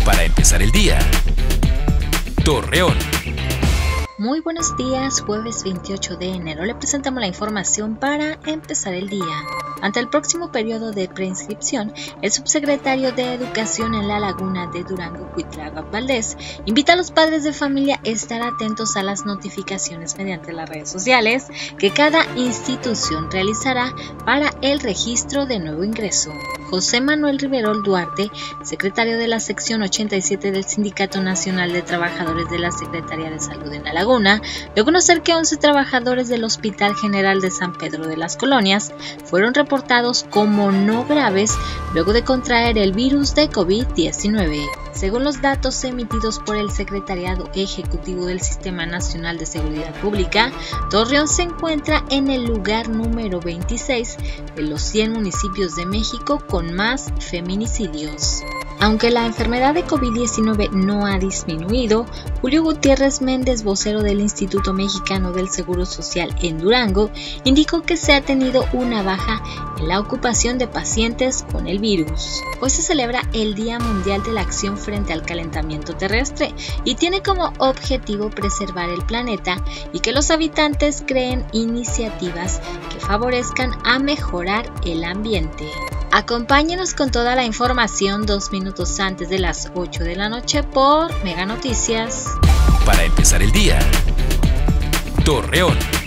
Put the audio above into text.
Para empezar el día. Torreón. Muy buenos días, jueves 28 de enero. Le presentamos la información para empezar el día. Ante el próximo periodo de preinscripción, el subsecretario de Educación en La Laguna de Durango, Cuitláhuac Valdés, invita a los padres de familia a estar atentos a las notificaciones mediante las redes sociales que cada institución realizará para el registro de nuevo ingreso. José Manuel Riverol Duarte, secretario de la sección 87 del Sindicato Nacional de Trabajadores de la Secretaría de Salud en La Laguna, dio a conocer que 11 trabajadores del Hospital General de San Pedro de las Colonias fueron reportados como no graves luego de contraer el virus de COVID-19. Según los datos emitidos por el Secretariado Ejecutivo del Sistema Nacional de Seguridad Pública, Torreón se encuentra en el lugar número 26 de los 100 municipios de México con más feminicidios. Aunque la enfermedad de COVID-19 no ha disminuido, Julio Gutiérrez Méndez, vocero del Instituto Mexicano del Seguro Social en Durango, indicó que se ha tenido una baja en la ocupación de pacientes con el virus. Hoy se celebra el Día Mundial de la Acción frente al Calentamiento Terrestre y tiene como objetivo preservar el planeta y que los habitantes creen iniciativas que favorezcan a mejorar el ambiente. Acompáñenos con toda la información 2 minutos antes de las 8 de la noche por Mega Noticias. Para empezar el día. Torreón.